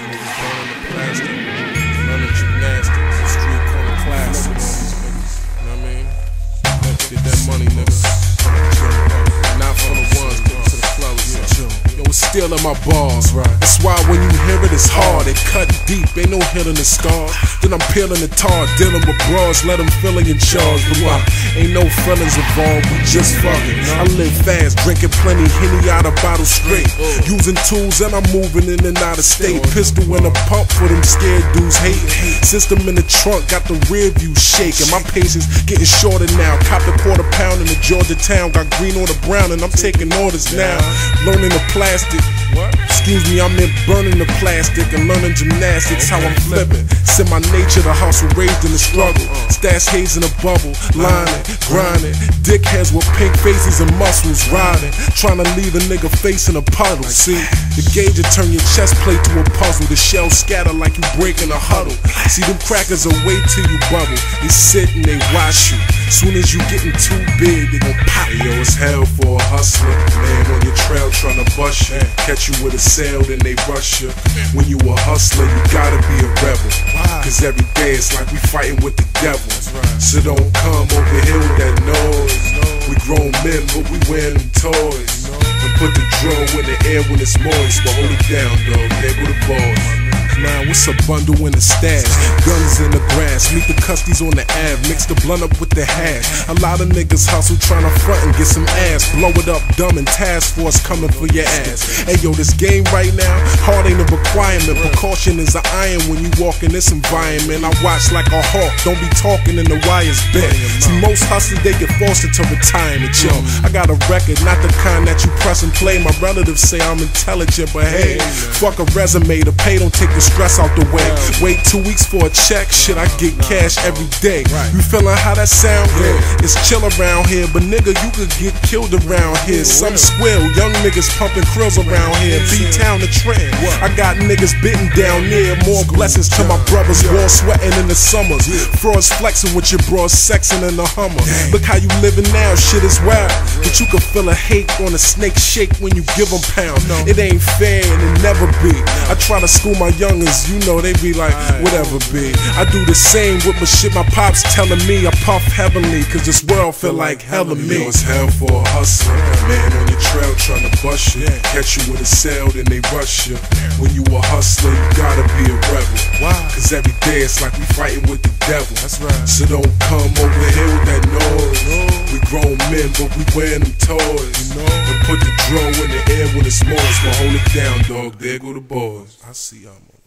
Niggas burning the plastic, learning gymnastics, street corner classics. You know what I mean? Get that money, nigga. Not for the ones, get to the clothes. Yo, it's still in my balls, right? That's why when you hear it, it's hard. It cut deep, ain't no hitting the scars. Then I'm peeling the tar, dealing with bras, let them feeling in charge. But why? Ain't no feelings involved, we just fucking. I live fast, drinking plenty Henny out of bottle straight. Using tools and I'm moving in and out of state. Pistol in a pump for them scared dudes hating. System in the trunk, got the rear view shaking. My patience getting shorter now. Copped a quarter pound in the Georgia town. Got green on the brown and I'm taking orders now. Learning the plastic. Excuse me, I'm in burning the plastic and learning gymnastics, how I'm flipping. It's in my nature to hustle, raised in the struggle. Stash haze in a bubble, lining, grinding. Dickheads with pink faces and muscles, riding. Trying to leave a nigga facing a puddle. See, the gauge will turn your chest plate to a puzzle. The shells scatter like you breaking a huddle. See, them crackers will wait till you bubble. They sit and they watch you. Soon as you getting too big, they gon' pop. Hey, yo, it's hell for a hustler. Man on your trail trying to bust you. Catch you with a sale, then they rush you. When you a hustler, you gotta be a rebel. Cause every day it's like we fighting with the devil. So don't come over here with that noise. We grown men, but we wearing them toys. And put the drone in the air when it's moist. But hold it down, dog, there go the balls. Now what's a bundle in the stash? Guns in the grass, meet the custies on the Ave. Mix the blunt up with the hash. A lot of niggas hustle trying to front and get some ass. Blow it up dumb and task force coming for your ass. Hey yo, this game right now, hard ain't a requirement. Precaution is an iron when you walk in this environment. I watch like a hawk, don't be talking in the wires bent. See, most hustlers, they get forced into retirement, yo. I got a record, not the kind that you press and play. My relatives say I'm intelligent, but hey, fuck a resume, the pay don't take the stress out the way. Wait 2 weeks for a check, shit, I get cash every day. You feeling how that sound? It's chill around here, but nigga, you could get killed around here. Some squill, young niggas pumping krills around here. B-town the trend. I got niggas bitten down there. More blessings to my brothers, war sweating in the summers. Frauds flexing with your bros, sexing in the Hummer. Look how you living now, shit is wild. But you can feel a hate on a snake shake when you give them pound. It ain't fair and it never be. I try to school my youngers, you know, they be like, whatever be. I do the same with my shit, my pops telling me I puff heavenly, cause this world feel like hell of me. It's hell for a hustler, man on your trail trying to bust you. Catch you with a sale, then they rush you. When you a hustler, you gotta be a rebel. Cause every day it's like we fighting with the devil. So don't come over here with that noise. We grown men, but we wearing them toys. And put the drone in the air when it's moist. But hold it down, dog, there go the boys. I see y'all.